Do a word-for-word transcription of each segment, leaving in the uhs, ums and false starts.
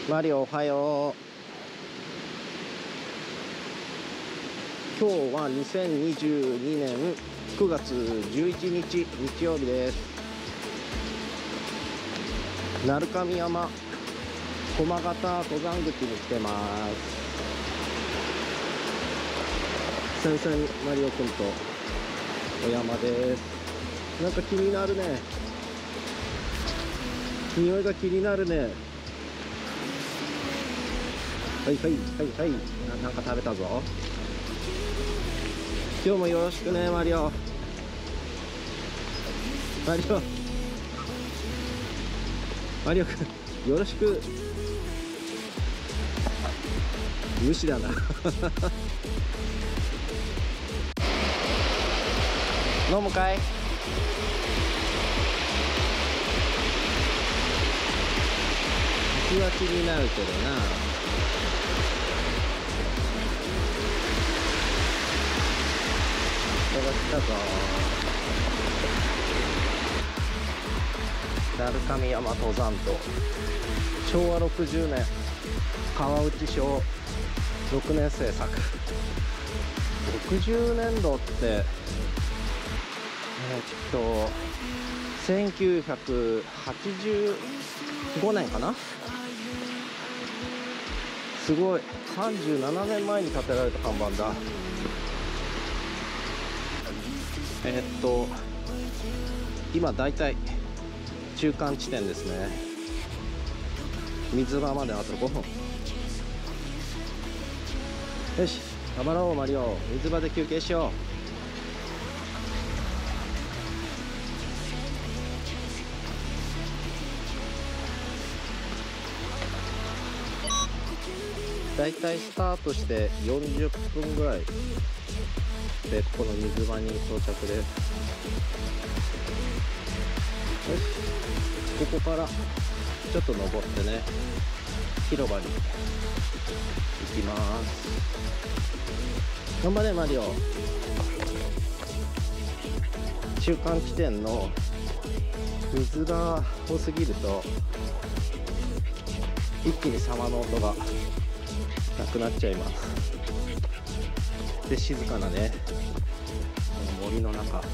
マリオおはよう。今日はにせんにじゅうにねんくがつじゅういちにち日曜日です。鳴神山駒形登山口に来てます。久々にマリオくんとお山です。なんか気になるね、匂いが気になるね。はいはいはいはい、な、なんか食べたぞ。今日もよろしくねマリオ。マリオマリオくんよろしく。無視だな飲むかい。気は気になるけどな。人が来たぞ。鳴神山登山道、しょうわろくじゅうねん川内小ろくねん生作。ろくじゅうねんどって、えー、っとせんきゅうひゃくはちじゅうごねんかな。すごい、さんじゅうななねんまえに建てられた看板だ。えー、っと今だいたい中間地点ですね。水場まであとごふん。よし頑張ろうマリオ。水場で休憩しよう。だいたいスタートしてよんじゅっぷんぐらいでここの水場に到着です。よし、ここからちょっと登ってね、広場に行きます。頑張れマリオ。中間地点の水が多すぎると一気に沢の音がなくなっちゃいます。で静かなね、この森の中、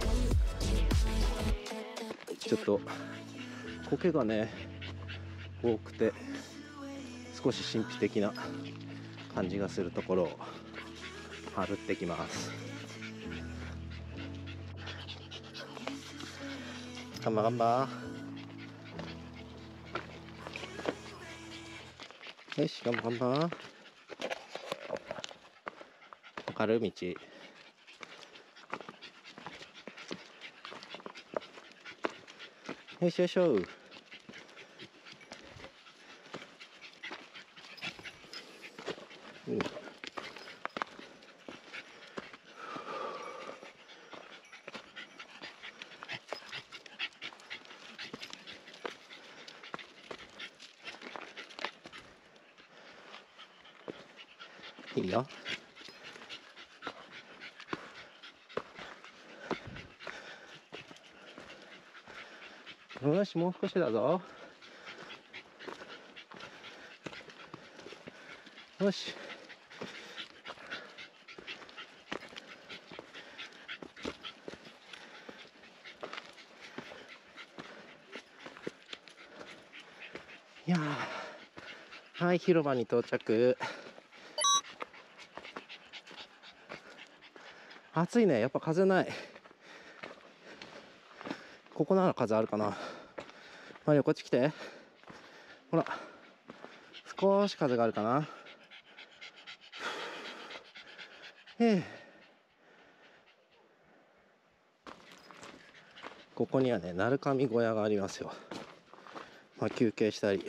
ちょっと苔がね多くて少し神秘的な感じがするところを歩ってきます。ガンバガンバ。よしガンバガンバ。明るい道。よいしょよいしょ。うん、いいよ。よしもう少しだぞ。よし。いやー、はい広場に到着。暑いね、やっぱ風ない。ここなら風あるかな。マリオこっち来て。ほら少し風があるかな。へえ。ここにはね鳴神小屋がありますよ。まあ、休憩したり、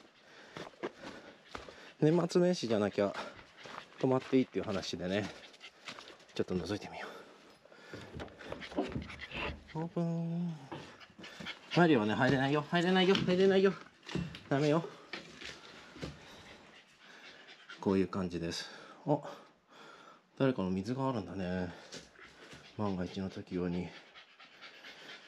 年末年始じゃなきゃ泊まっていいっていう話でね、ちょっと覗いてみよう。オープン。マリオはね入れないよ入れないよ入れないよ、ダメよ。こういう感じです。あ、誰かの水があるんだね、万が一の時用に。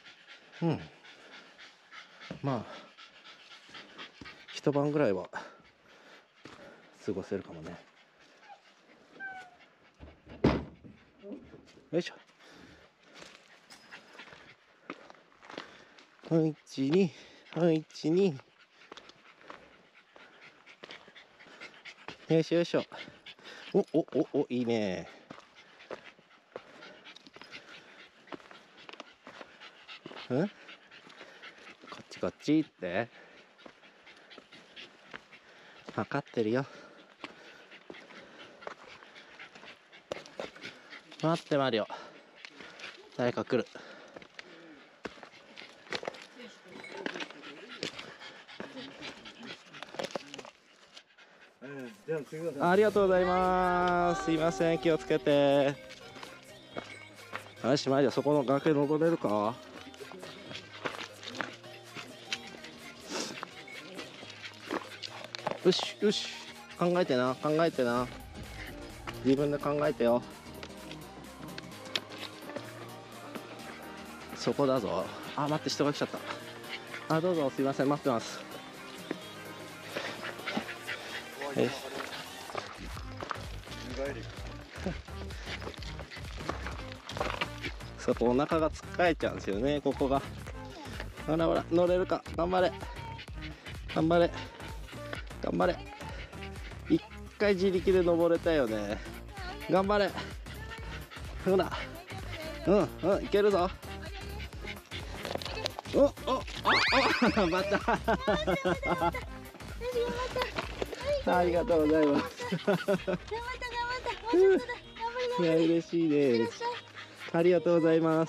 うん、まあ一晩ぐらいは過ごせるかもね。よいしょ。はい、ちに、はい、ちに。よいしょよいしょ。お、お、お、お、いいね。ん？こっちこっちって。測ってるよ。待ってマリオ。誰か来る。ありがとうございます。すいません、気をつけて。よし、マリオ、そこの崖登れるか。よしよし、考えてな、考えてな。自分で考えてよ。そこだぞ。あ、待って、人が来ちゃった。あ、どうぞ、すいません、待ってます。えそこお腹がつっかえちゃうんですよね、ここが。ほらほら、乗れるか。頑張れ頑張れ頑張れ。一回自力で登れたよね。頑張れ。ほら、うんうん、いけるぞ。おおおお、またありがとうございます。 頑張った頑張った。もうちょっとだ。頑張り頑張り。 いや、嬉しいです。ありがとうございます。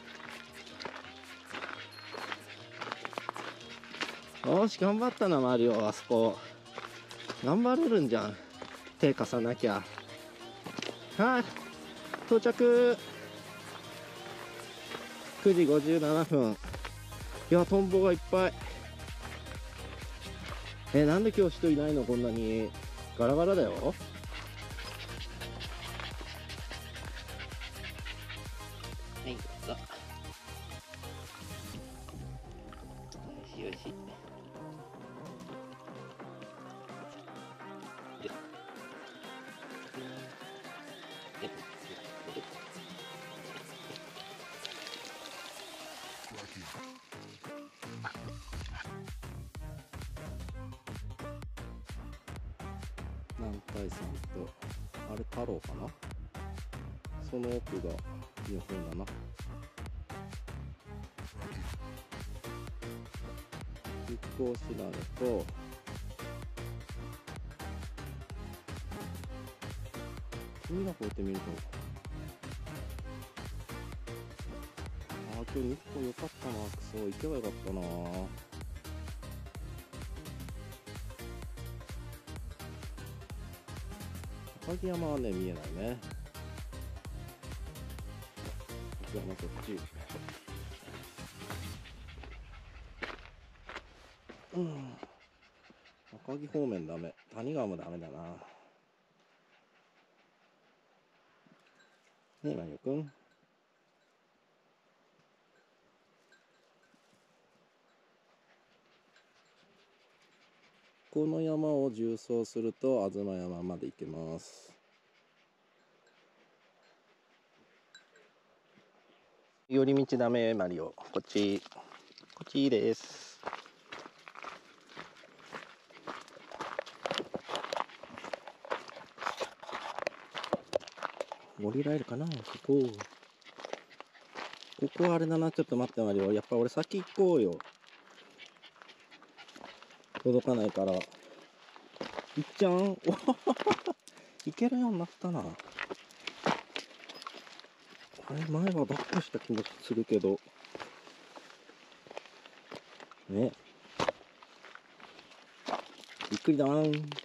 よし、頑張ったな、マリオ。あそこ頑張れるんじゃん。手貸さなきゃ。はい、到着。くじごじゅうななふん。いや、トンボがいっぱい。え、なんで今日人いないの？こんなにガラガラだよ。はい、どうぞ。よしよし。南海さんと、あれ太郎かな。その奥が日本だな。日光しだれと、海がこうやって見ると、ああ、今日日光良かったな。クソ行けばよかったな。赤城山はね、見えないね。赤城山こっち。うん。赤城方面ダメ。谷川もダメだな。ねえ、マリオくん。この山を縦走すると東山まで行けます。寄り道ダメ、マリオ。こっち。こっちいいです。降りられるかな、ここ。ここはあれだな。ちょっと待って、マリオ。やっぱ俺先行こうよ。届かないから。いっちゃん。お行けるようになったな。あれ、前はバックした気持ちするけど。ね。ゆっくりだーん。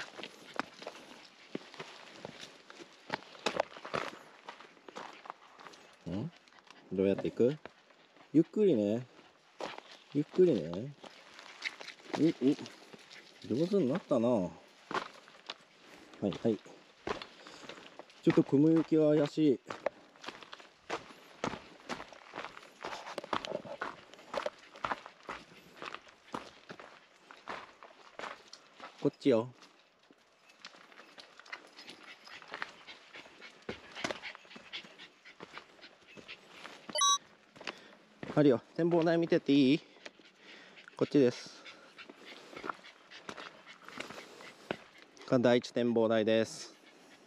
ん？どうやって行く？ゆっくりね。ゆっくりね。う、う、上手になったな。はいはい。ちょっと雲行きは怪しい。こっちよ。 マリオ、展望台見てっていい？こっちです。が第一展望台です。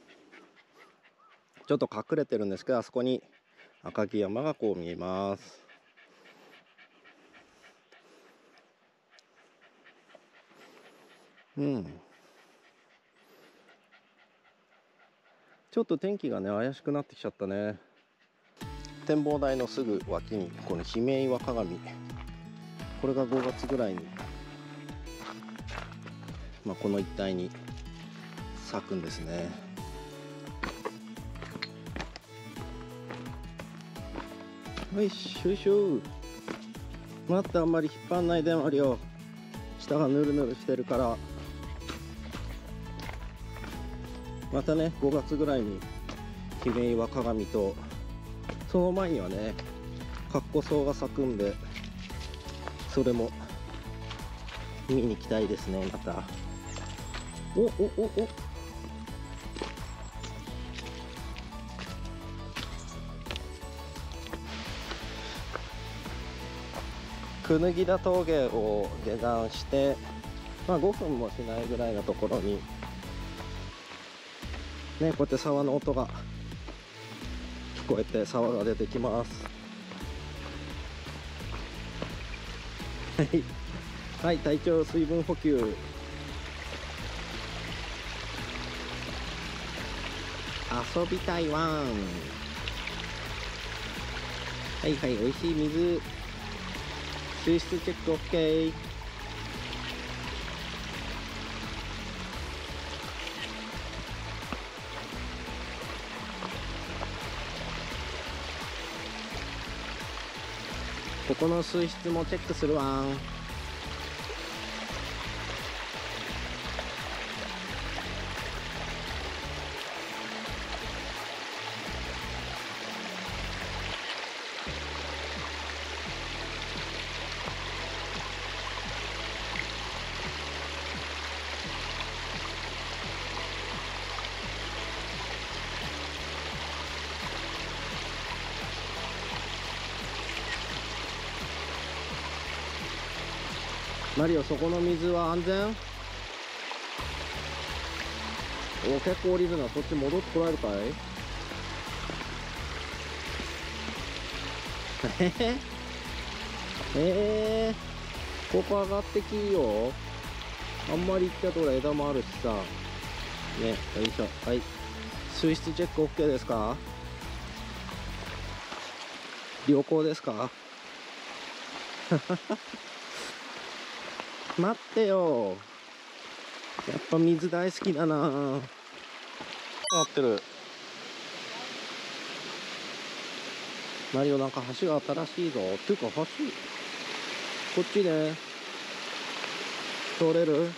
ちょっと隠れてるんですけど、あそこに赤城山がこう見えます。うん。ちょっと天気がね怪しくなってきちゃったね。展望台のすぐ脇にこの姫岩鏡、これがごがつぐらいに、まあ、この一帯に咲くんですね。よいしょよいしょ。待って、あんまり引っ張んないでマリオ、下がヌルヌルしてるから。またねごがつぐらいに姫岩鏡と、その前にはねカッコソウが咲くんで、それも見に行きたいですね。またおおおおクヌギダ峠を下山して、まあ、ごふんもしないぐらいのところにね、こうやって沢の音が聞こえて、沢が出てきます。はいはい、体調水分補給。遊びたいワン。はいはい、美味しい水、水質チェック OK。ここの水質もチェックするわん。マリオ、そこの水は安全？お、結構降りるな。そっち戻ってこられるかい？えへえー、ここ上がってきいよ。あんまり行ったところ枝もあるしさね。よいしょ。はい、水質チェック OK ですか？良好ですか？待ってよ、やっぱ水大好きだな。なってる。マリオ、なんか橋が新しいぞ。っていうか橋こっちで通れる？よ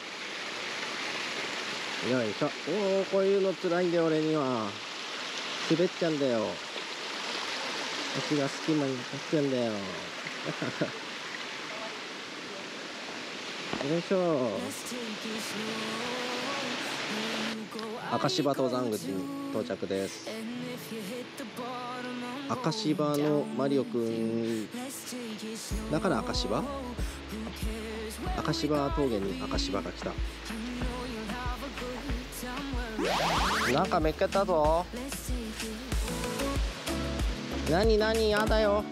いしょ。おお、こういうの辛いんだよ俺には。滑っちゃうんだよ。足が隙間に入っちゃうんだよ。よいしょ。赤芝登山口に到着です。赤芝のマリオくんだから赤芝赤芝峠に赤芝が来た。なんかめっけたぞ。なになに、やだよ。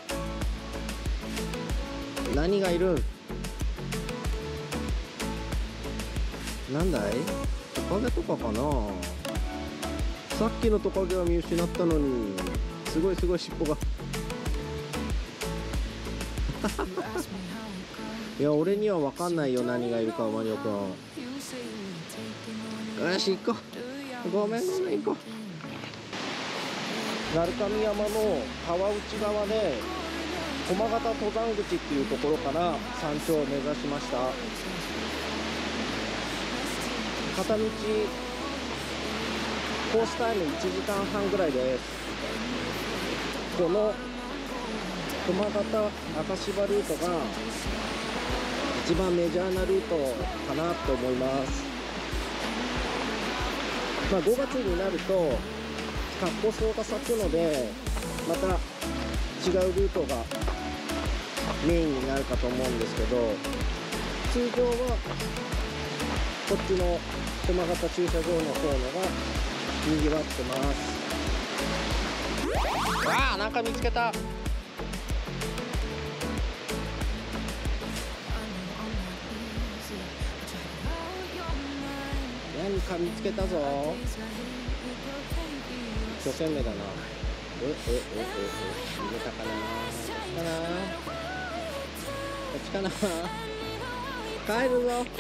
何がいる？なんだい？トカゲとかかな。さっきのトカゲは見失ったのに、すごいすごい尻尾が。いや、俺には分かんないよ、何がいるか。マリオくん、よし行こう。ごめんごめん、行こう。鳴神山の川内側で駒形登山口っていうところから山頂を目指しました。片道コースタイムいちじかんはんぐらいです。この駒形赤芝ルートが一番メジャーなルートかなと思います。まあ、ごがつになるとカッコソウが咲くので、また違うルートがメインになるかと思うんですけど、通常はこっちの駒形駐車場の方のがにぎわってます。わあ、なんか見つけた。何か見つけたぞ。一生懸命だな。えええええ逃げたかな。こっちかな。こっちかな。帰るぞ。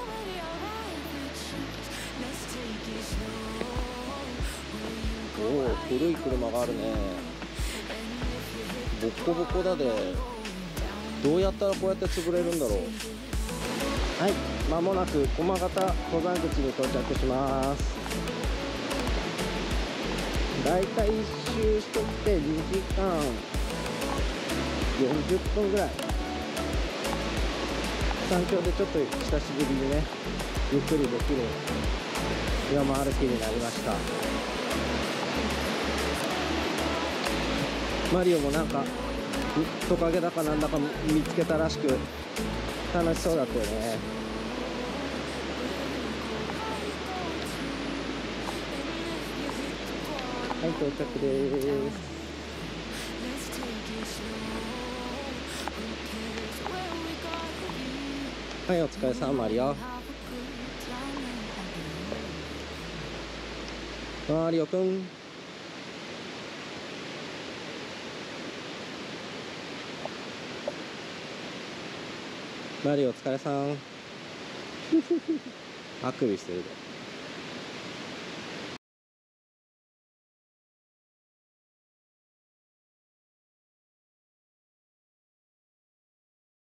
おお、古い車があるね。ボッコボコだで。どうやったらこうやって潰れるんだろう。はい、まもなく駒形登山口に到着します。だいたい一周してきてにじかんよんじゅっぷんぐらい。山頂でちょっと久しぶりにね、ゆっくりできる山歩きになりました。マリオもなんかトカゲだかなんだか見つけたらしく楽しそうだったよね。はい、到着です。はい、お疲れさん、マリオ。マリオくん。マリオお疲れさん。あくびしてるで。